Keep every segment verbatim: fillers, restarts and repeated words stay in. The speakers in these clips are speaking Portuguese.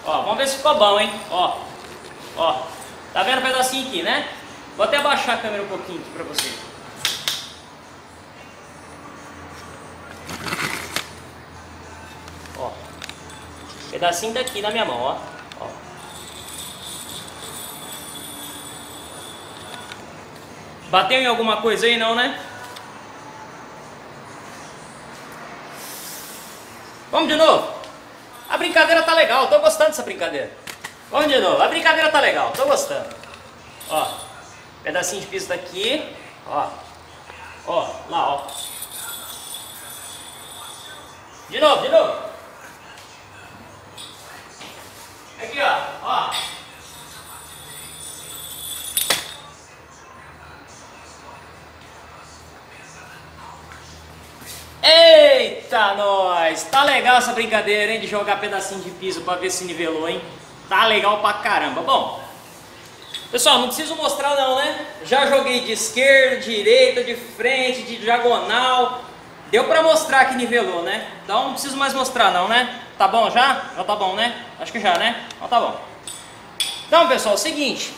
Ó, vamos ver se ficou bom, hein? Ó, ó. Tá vendo o pedacinho aqui, né? Vou até abaixar a câmera um pouquinho aqui pra você. Ó. Pedacinho daqui na minha mão, ó. Ó. Bateu em alguma coisa aí, não, né? Vamos de novo. A brincadeira tá legal, tô gostando dessa brincadeira. Vamos de novo, a brincadeira tá legal, tô gostando. Ó, pedacinho de piso daqui, ó. Ó, lá, ó. De novo, de novo. Aqui, ó, ó. Eita, nós! Tá legal essa brincadeira, hein? De jogar pedacinho de piso pra ver se nivelou, hein? Tá legal pra caramba. Bom, pessoal, não preciso mostrar não, né? Já joguei de esquerda, de direita, de frente, de diagonal. Deu pra mostrar que nivelou, né? Então não preciso mais mostrar não, né? Tá bom já? Já tá bom, né? Acho que já, né? Então tá bom. Então, pessoal, é o seguinte.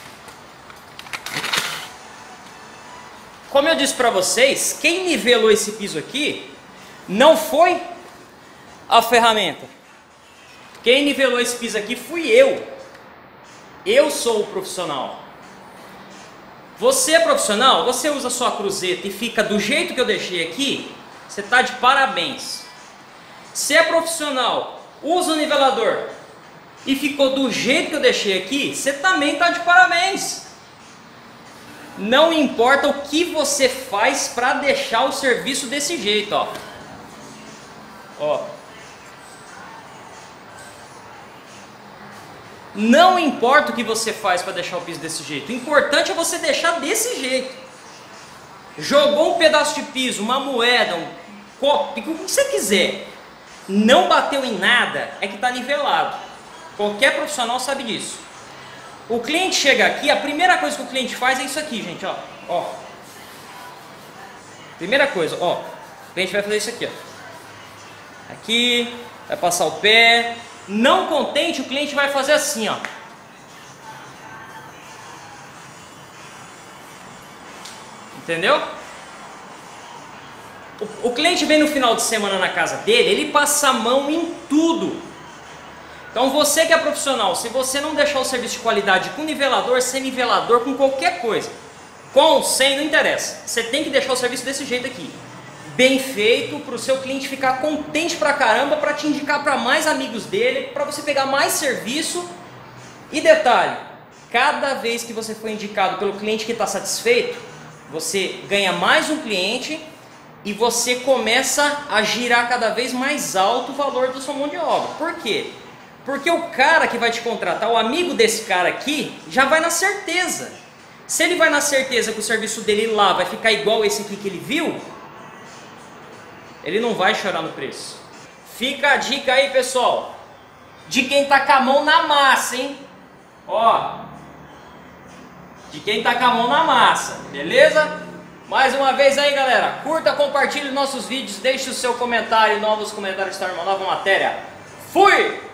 Como eu disse pra vocês, quem nivelou esse piso aqui não foi a ferramenta. Quem nivelou esse piso aqui fui eu. Eu sou o profissional. Você é profissional, você usa sua cruzeta e fica do jeito que eu deixei aqui, você tá de parabéns. Se é profissional, usa o nivelador e ficou do jeito que eu deixei aqui, você também tá de parabéns. Não importa o que você faz para deixar o serviço desse jeito, ó. Ó. Não importa o que você faz para deixar o piso desse jeito. O importante é você deixar desse jeito. Jogou um pedaço de piso, uma moeda, um copo, o que você quiser. Não bateu em nada, é que está nivelado. Qualquer profissional sabe disso. O cliente chega aqui, a primeira coisa que o cliente faz é isso aqui, gente, ó. Ó. Primeira coisa, ó. O cliente vai fazer isso aqui, ó. Aqui, vai passar o pé. Não contente, o cliente vai fazer assim, ó. Entendeu? O, o cliente vem no final de semana na casa dele, ele passa a mão em tudo. Então você que é profissional, se você não deixar o serviço de qualidade com nivelador, sem nivelador, com qualquer coisa, com, sem, não interessa. Você tem que deixar o serviço desse jeito aqui. Bem feito, para o seu cliente ficar contente pra caramba, para te indicar para mais amigos dele, para você pegar mais serviço. E detalhe, cada vez que você for indicado pelo cliente que está satisfeito, você ganha mais um cliente e você começa a girar cada vez mais alto o valor da sua mão de obra. Por quê? Porque o cara que vai te contratar, o amigo desse cara aqui, já vai na certeza. Se ele vai na certeza que o serviço dele lá vai ficar igual esse aqui que ele viu, ele não vai chorar no preço. Fica a dica aí, pessoal, de quem tá com a mão na massa, hein? Ó, de quem tá com a mão na massa, beleza? Mais uma vez aí, galera, curta, compartilhe nossos vídeos, deixe o seu comentário, novos comentários para uma nova matéria. Fui!